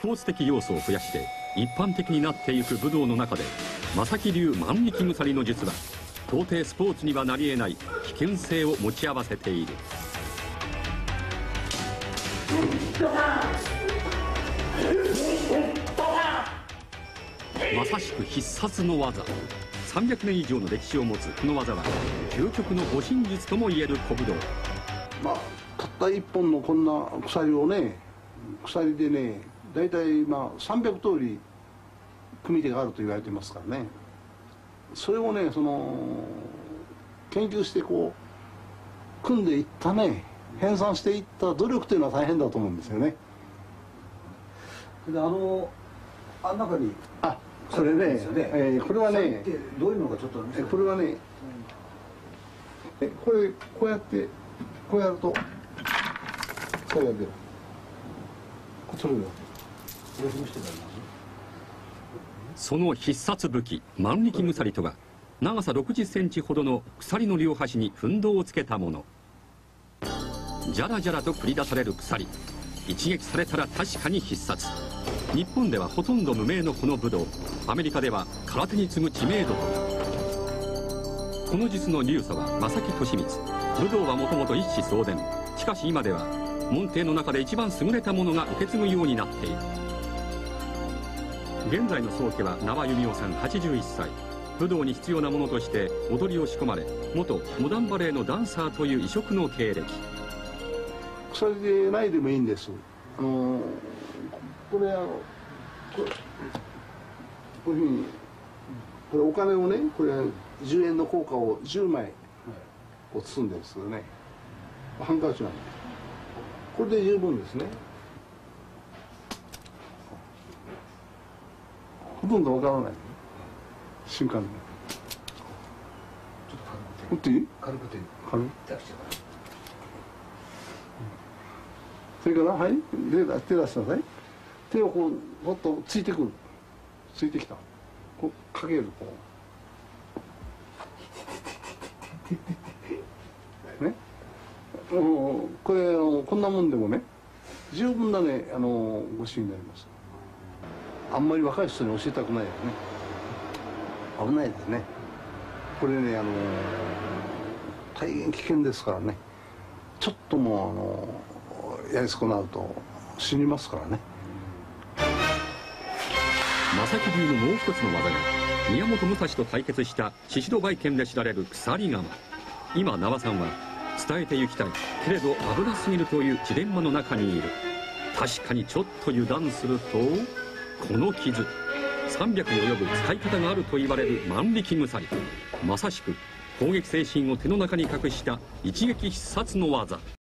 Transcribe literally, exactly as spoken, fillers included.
ポーツ的要素を増やして一般的になっていく武道の中で、正木流万力鎖の術は到底スポーツにはなり得ない危険性を持ち合わせている。まさしく必殺の技。さんびゃくねん以上の歴史を持つこの技は究極の護身術ともいえる古武道。 まあたった一本のこんな鎖をね、鎖でね、大体まあさんびゃく通り組み手があると言われてますからね。それをね、その研究してこう組んでいったね、編纂していった努力というのは大変だと思うんですよね。 で、あのあん中にあ、それね、えー、これはね、 どういうのかちょっと見せて。 これはね、えこれこうやってこうやるとそうやってる。それだ。 その必殺武器万力鎖とは、長さろくじゅっセンチほどの鎖の両端に奮闘をつけたもの。じゃらじゃらと繰り出される鎖、一撃されたら確かに必殺。日本ではほとんど無名のこの武道、アメリカでは空手に次ぐ知名度となる。この術の流祖は正木俊光。武道はもともと一子相伝。しかし今では門弟の中で一番優れた者が受け継ぐようになっている。現在の宗家は名和弓夫さんはちじゅういっさい。武道に必要なものとして踊りを仕込まれ、元モダンバレエのダンサーという異色の経歴。 鎖でないでもいいんです。あのこれあのこういうふうにこれお金をね、これじゅうえんの硬貨をじゅうまいこう包んでるんですけどね、ハンカチなんでこれで十分ですね。ほとんどわからない、瞬間に。 ちょっと軽くていい？ 軽くて軽くそれからはい手出手出してください。手をこうもっとついてくる、ついてきた、こうかける、こうね、もうこれあのこんなもんでもね十分なね、あのご支援になります。あんまり若い人に教えたくないよね。危ないですね。これね、あの大変危険ですからね。ちょっともうあのやり損なうと死にますからね。 正木流のもう一つの技が、宮本武蔵と対決した宍戸梅剣で知られる鎖鎌。今名和さんは伝えて行きたいけれど危なすぎるというジレンマの中にいる。確かにちょっと油断するとこの傷、さんびゃくに及ぶ使い方があると言われる万力鎖。まさしく攻撃精神を手の中に隠した一撃必殺の技。